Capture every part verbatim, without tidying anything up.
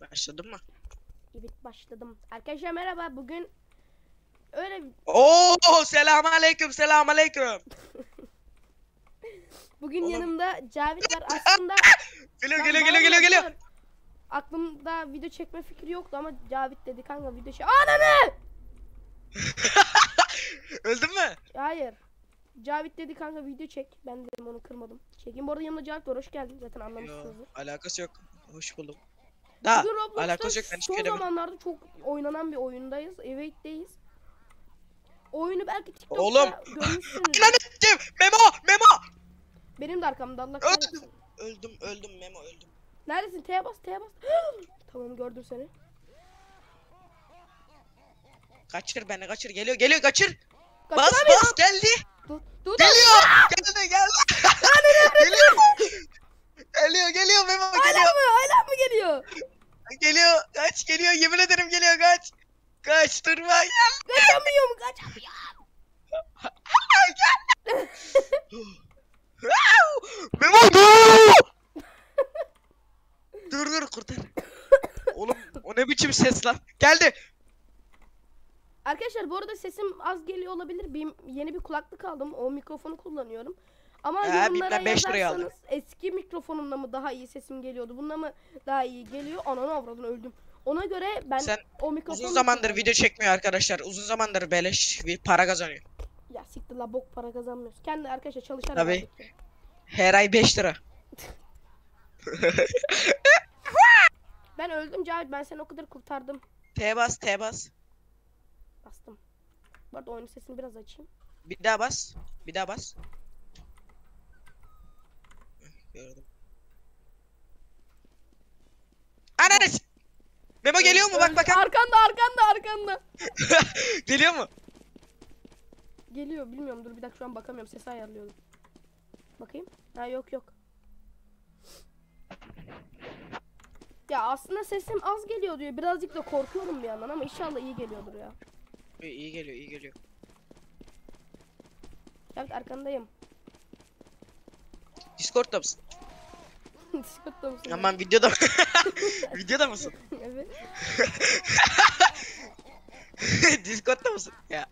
Başladın mı? Evet başladım. Arkadaşlar merhaba. Bugün öyle Oo, selamünaleyküm, selamünaleyküm. bugün Oğlum. yanımda Cavit var. Aslında Geliyor, Lan geliyor, geliyor, bağırma, geliyor, geliyor. dur. Aklımda video çekme fikri yoktu ama Cavit dedi kanka video çek. Ananı! Öldün mü? Hayır. Cavit dedi kanka video çek. Ben dedim onu kırmadım. Çekeyim. Bu arada yanımda Cavit var. Hoş geldin. Zaten Yo, anlamışsınızdır. alakası yok. Hoş buldum. Da, Bugün Roblox'ta alakası yok. Ben hiç son kere zamanlarda çok oynanan bir oyundayız. Evade'deyiz. Oyunu belki TikTok'ta Oğlum. görmüşsünüz. Lan ettim. Memo, Memo. Benim de arkamda Allah Öldüm. kahretsin. Öldüm, öldüm Memo, öldüm. Neredesin? T'ye bas, T'ye bas. Tamam gördüm seni. Kaçır beni, kaçır. Geliyor, geliyor, kaçır. Bas, Kaçıramıyorum. bas, geldi. Dur, dur, dur. Geliyor. Geldi, geldi. Geliyor. Geliyor, geliyor Memo, Hala geliyor. mı? Hala mı geliyor? Geliyor, kaç, geliyor. Yemin ederim geliyor, kaç. Kaç, durma, gel. Kaçamıyorum, kaçamıyorum. Memo dur! Dur dur kurtar. Oğlum o ne biçim ses lan? Geldi. Arkadaşlar bu arada sesim az geliyor olabilir. Bir, yeni bir kulaklık aldım. O mikrofonu kullanıyorum. Ama Ee, yorumlara bilmem, beş liraya yazarsanız eski mikrofonumla mı daha iyi sesim geliyordu? Bununla mı daha iyi geliyor? Ananı avradını öldüm. Ona göre ben Sen o mikrofonu Uzun zamandır video çekmiyor arkadaşlar. Uzun zamandır beleş bir para kazanıyor. Ya siktir la bok para kazanmıyoruz. Kendi arkadaşlar çalışarak Tabii. aldık ya. Her ay beş lira. Ben öldüm Cavit. Ben seni o kadar kurtardım. T bas, T bas. Bastım. Bu arada oyunun sesini biraz açayım. Bir daha bas. Bir daha bas. Gördüm. Ananı s- Memo geliyor mu? Bak Öldü. bakalım. Arkanda arkanda arkanda. Geliyor mu? Geliyor bilmiyorum dur bir dakika şu an bakamıyorum sesi ayarlıyorum. Bakayım. Ha yok yok. Ya aslında sesim az geliyor diyor. Birazcık da korkuyorum bir yandan ama inşallah iyi geliyordur ya. İyi, iyi geliyor, iyi geliyor. Evet arkandayım. Discord'da mısın? Discord'da mısın? Aman videoda mı? Videoda mısın? Evet. Discord'da mısın? Ya.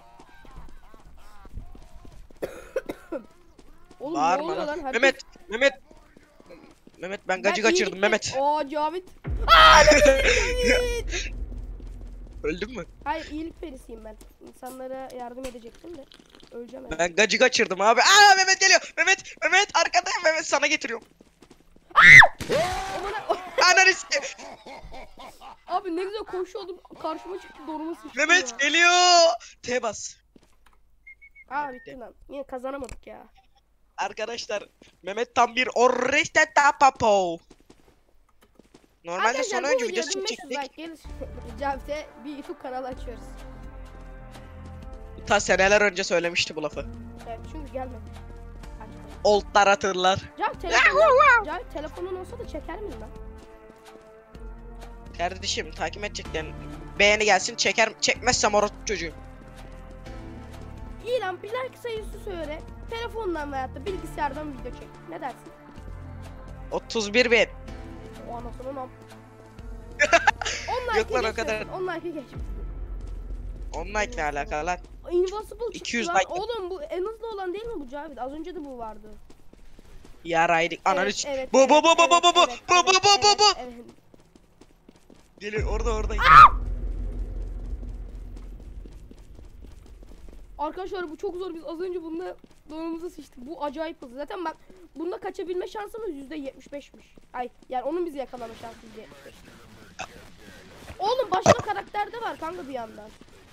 Oğlum Bağırma ne oluyor lan. lan? Herkes- Mehmet, Mehmet. Mehmet ben gacı Ben kaçırdım iyilikle- Mehmet. Aa Cavit. Aa Cavit. Öldün mü? Hayır iyilik perisiyim ben. İnsanlara yardım edecektim de. Öleceğim yani. Ben gacı kaçırdım abi. Aa Mehmet geliyor. Mehmet, Mehmet arkadayım Mehmet sana getiriyorum. Aman- Ananı s- Abi ne güzel koşuyordum. Karşıma çıktı donuma sıçtı Mehmet ya. geliyor. T bas. Aa bitti lan. Yine kazanamadık ya. Arkadaşlar Mehmet tam bir orreste tapapo. Normalde son bu önce videoya videosunu bin beş yüz çektik. like gelirse Cavit'e bir YouTube kanalı açıyoruz. Ta seneler önce söylemişti bu lafı. Evet çünkü gelmedi. Açtı. Oldlar hatırlar. Cavit telefonun, Cavit telefonun olsa da çeker miyim lan? Kardeşim takip edecekler. Beğeni gelsin çeker çekmezsem orospu çocuğum. İyi lan bir like sayısı söyle. Telefondan veyahut da bilgisayardan video çek. Ne dersin? otuz bir bin. O anasının am. on Yok lan, o geçmesin, kadar. on like'ı geçmesin. on like ne alaka lan? Impossible çıktı iki yüz lan. like. Oğlum bu en hızlı olan değil mi bu Cavit? Az önce de bu vardı. Yaraydık ananı Evet, s- evet, Bu evet, bu bu bu bu evet, bu bu evet, bu bu evet, bu bu bu. evet, evet. Geliyor orada orada. Arkadaşlar bu çok zor. Biz az önce bununla donumuza sıçtık. Bu acayip hızlı. Zaten bak bunda kaçabilme şansımız yüzde yetmiş beşmiş. Ay yani onun bizi yakalama şansı yüzde yetmiş beş. Oğlum başka karakter de var kanka bir yandan.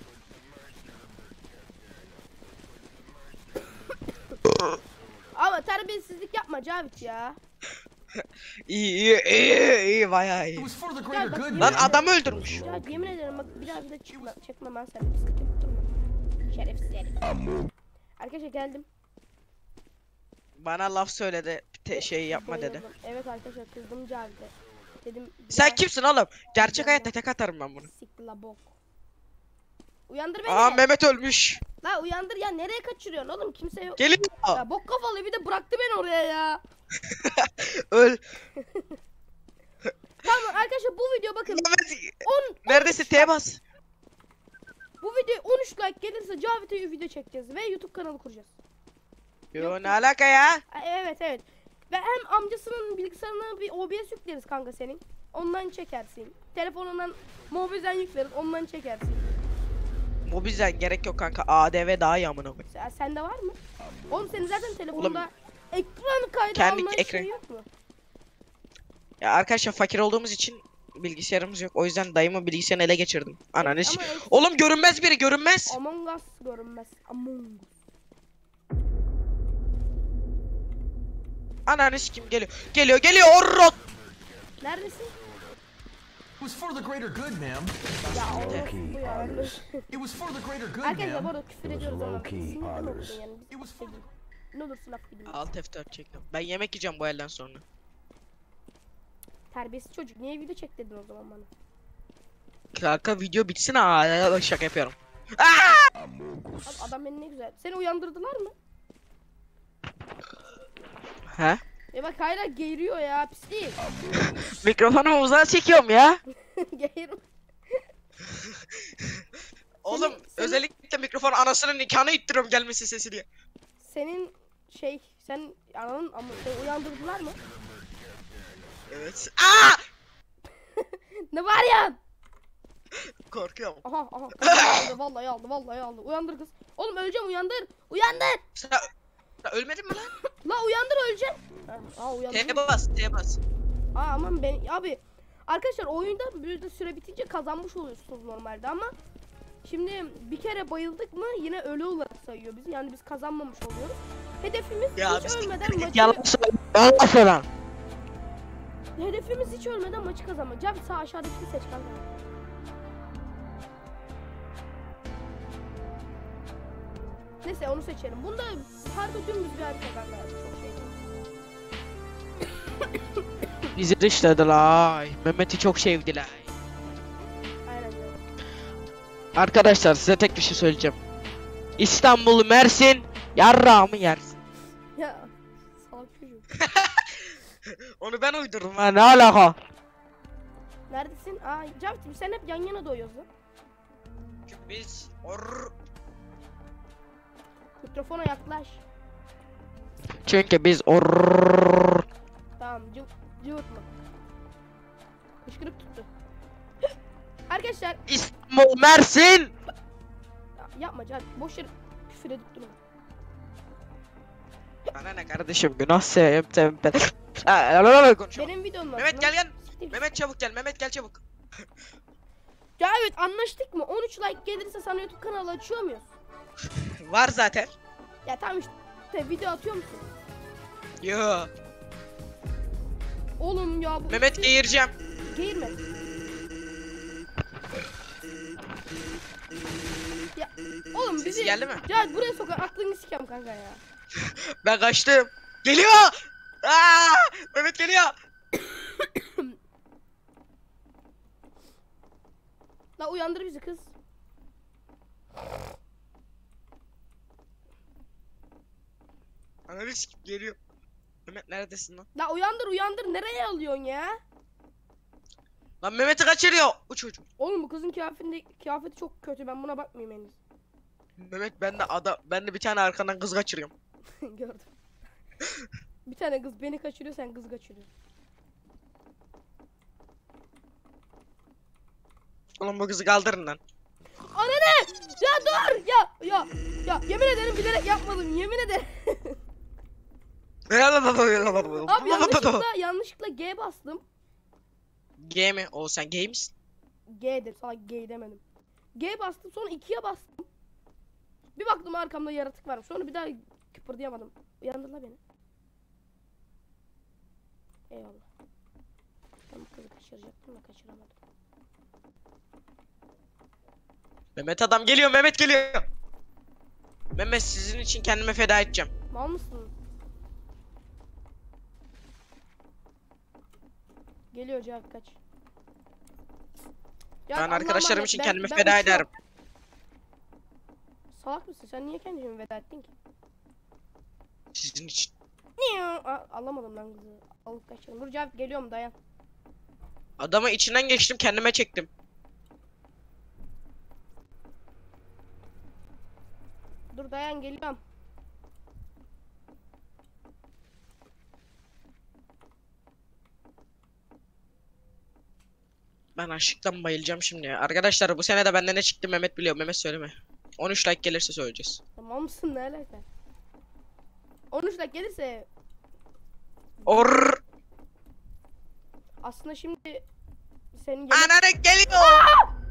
Ama terbiyesizlik yapma Cavit ya. İyi iyi iyi iyi bayağı iyi. It was for the Gel greater bak, good, yemin Lan man. adam öldürmüş. Cavit yemin ederim bak bir daha bir de çıkma, çekmem ben seni. Sıkıntı yok, durma. Şerefsiz herif. Arkadaşlar geldim. Bana laf söyledi. Te şey yapma dedi. Bayıldım. Evet arkadaşlar kızdım Cavit'e. Dedim Sen ya, kimsin oğlum? Gerçek hayatta tek atarım ben bunu. siktir la bok. Uyandır beni. Aa Mehmet ölmüş. La uyandır ya nereye kaçırıyorsun oğlum kimse yok. Geliyor. Ya bok kafalı bir de bıraktı beni oraya ya. Öl. Tamam arkadaşlar bu video bakın. Mehmet on neredesin? T'ye bas. Bu video on üç like gelirse Cavit'e video çekeceğiz ve YouTube kanalı kuracağız. Yo ne alaka ya? E, Evet evet. Ve hem amcasının bilgisayarına bir O B S yükleriz kanka senin. Ondan çekersin. Telefonundan Mobizen yükleriz. Ondan çekersin. Mobizen gerek yok kanka. A D V daha iyi amına koyayım. Sen, sende var mı? Oğlum senin zaten telefonunda Oğlum, ekran kaydı kendi alma ekran- şey yok mu? Ya arkadaşlar fakir olduğumuz için bilgisayarımız yok. O yüzden dayımın bilgisayarını ele geçirdim. Ananı s- Ama ek- Oğlum görünmez biri görünmez. Among Us görünmez. Among Us. Ananı kim geliyor. Geliyor geliyor orrot. Neredesin? It was for the greater good, ma'am. Ya oğlum bu ya. It was for the greater good, Arkadaşlar bu ma'am. arada küfür ediyoruz ama low-key sinirden honors. okudun yani. It was for the... Ne olursun affedin. Alt F dört çektim. Ben yemek yiyeceğim bu elden sonra. Terbiyesiz çocuk. Niye video çek dedin o zaman bana? Kanka video bitsin ha. Şaka yapıyorum. Abi adam beni ne güzel. Seni uyandırdılar mı? He? Ya bak hala geğiriyor ya pislik. Mikrofonumu uzağa çekiyorum ya. Geğir. Oğlum senin- özellikle mikrofon anasının nikahını ittiriyorum gelmesi sesi diye. Senin şey sen ananın ama seni uyandırdılar mı? Evet. Aa! Ne var ya? Korkuyorum. Aha aha. Aldı, vallahi aldı vallahi aldı. Uyandır kız. Oğlum öleceğim uyandır. Uyandır. Sen, sen ölmedin mi lan? La uyandır öleceğim. Ha, Aa uyandır. T'ye bas, T'ye bas. Aa aman ben abi. Arkadaşlar oyunda bir de süre bitince kazanmış oluyorsunuz normalde ama şimdi bir kere bayıldık mı yine ölü olarak sayıyor bizi. Yani biz kazanmamış oluyoruz. Hedefimiz Ya hiç biz ölmeden maçı yalan söyle. Yalan söyle. Hedefimiz hiç ölmeden maçı kazanmak. Cavit sağ aşağıdakini seç kanka. Neyse onu seçelim. Bunda harbi dümdüz bir harita kanka. Çok şey. Bizi dışladılar. Mehmet'i çok sevdiler. Aynen öyle. Arkadaşlar size tek bir şey söyleyeceğim. İstanbul, Mersin, yarrağımı yersin. Ya salak çocuk. Onu ben uydurdum ha, ne alaka? Neredesin? Aa Cavit'im sen hep yan yana doyuyorsun lan. Çünkü biz or Mikrofona yaklaş. Çünkü biz or Tamam cıv cıvıtma. Kışkırık tuttu. Arkadaşlar İstanbul, Mersin. ya, yapma Cavit. Boş yere küfür edip durma. Bana ne kardeşim, günah seveyim seveyim. Ha, konuşalım. Benim videom var. Mehmet gel gel. Siktir. Mehmet çabuk gel, Mehmet gel çabuk. Ya evet anlaştık mı? on üç like gelirse sana YouTube kanalı açıyor muyuz? Var zaten. Ya tamam işte video atıyor musun? Yo. Oğlum ya bu Mehmet geğireceğim. geğirme. Ya oğlum Sesi bizi geldi mi? Ya buraya sokar aklını sikeyim kanka ya. Ben kaçtım. Geliyor. Aa! Mehmet geliyor. La uyandır bizi kız. Ananı sikip geliyor. Mehmet neredesin lan? La uyandır uyandır nereye alıyorsun ya? Lan Mehmet'i kaçırıyor. Bu çocuk. Oğlum bu kızın kıyafetinde kıyafeti çok kötü ben buna bakmayayım henüz. Mehmet ben de ada ben de bir tane arkandan kız kaçırıyorum. Gördüm. Bir tane kız beni kaçırıyor sen kız kaçırıyorsun. Oğlum bu kızı kaldırın lan. Anne! Ya dur! Ya ya ya yemin ederim bilerek yapmadım yemin ederim. Abi yanlışlıkla yanlışlıkla G bastım. G mi? O sen gay misin? G dedim sana G demedim. G bastım sonra ikiye bastım. Bir baktım arkamda yaratık varmış. Sonra bir daha kıpırdayamadım. Uyandırla beni. Eyvallah. Ben bu kızı kaçıracaktım da kaçıramadım. Mehmet adam geliyor, Mehmet geliyor. Mehmet sizin için kendime feda edeceğim. Mal mısın? Geliyor cevap kaç. Ya Ben Allah'ım arkadaşlarım Allah'ım, için ben- kendime ben feda uçuyorum. ederim. Salak mısın? Sen niye kendini veda ettin ki? Sizin için. Niye? Aa, alamadım lan kızı. Alıp kaçırdım. Dur cevap geliyorum dayan. Adamı içinden geçtim, kendime çektim. Dur dayan geliyorum. Ben açlıktan bayılacağım şimdi ya. Arkadaşlar bu sene de benden ne çıktı Mehmet biliyor. Mehmet söyleme. on üç like gelirse söyleyeceğiz. Tamam mısın, ne alaka? on üç like gelirse Or aslında şimdi senin yemek... Ananı geliyor.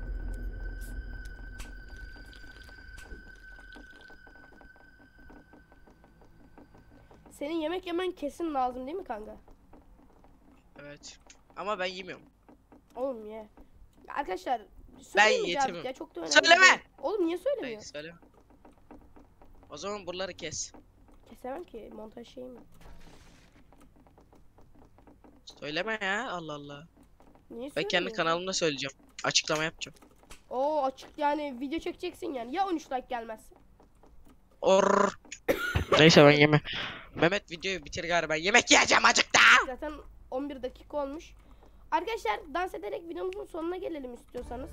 Senin yemek yemen kesin lazım değil mi kanka? Evet. Ama ben yemiyorum. Oğlum ye. Ya arkadaşlar Ben söylemeyeceğim yetimim. ya, çok da önemli Söyleme! değil. Oğlum niye Hayır, söylemiyor? söyle. O zaman buraları kes. Kesemem ki, montaj şeyi mi? Söyleme ya, Allah Allah. Niye Ben söylemiyor? kendi kanalımda söyleyeceğim. Açıklama yapacağım. Oo açık yani, video çekeceksin yani. Ya on üç like gelmezse? Or. Neyse ben yeme. Mehmet videoyu bitir gari, ben yemek yiyeceğim acıkta. Zaten on bir dakika olmuş. Arkadaşlar dans ederek videomuzun sonuna gelelim istiyorsanız.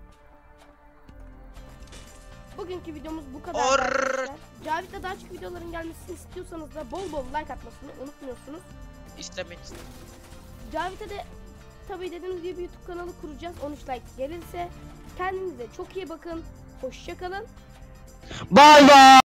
Bugünkü videomuz bu kadar Or. arkadaşlar. Cavit'le daha çok videoların gelmesini istiyorsanız da bol bol like atmasını unutmuyorsunuz. İstemek istedim. Cavit'e de tabii dediğimiz gibi YouTube kanalı kuracağız. on üç like gelirse. Kendinize çok iyi bakın. Hoşça kalın. Bay bay.